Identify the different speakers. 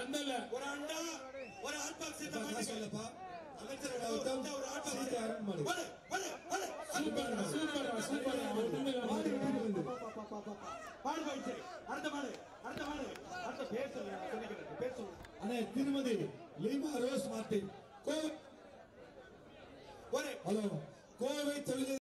Speaker 1: அண்ணல
Speaker 2: ஒரு அண்டா ஒரு ஹாட் பாக்ஸ் இந்த
Speaker 3: நான் சொல்லப்பா
Speaker 2: அமைச்சர் ஒரு ஹாட் பாக்ஸ்
Speaker 3: அருண் மாடு
Speaker 1: சூப்பர் சூப்பர் சூப்பர்
Speaker 2: பாடு போயிடுச்சு அடுத்த மாடு அடுத்த பேர் சொல்லுங்க சொல்லிக்கிறேன் பேர் சொல்லுங்க
Speaker 3: அண்ணே திருமதி லீமா ரோஸ் மார்டின்
Speaker 2: ஒரு
Speaker 3: ஹலோ கோவை தொழில்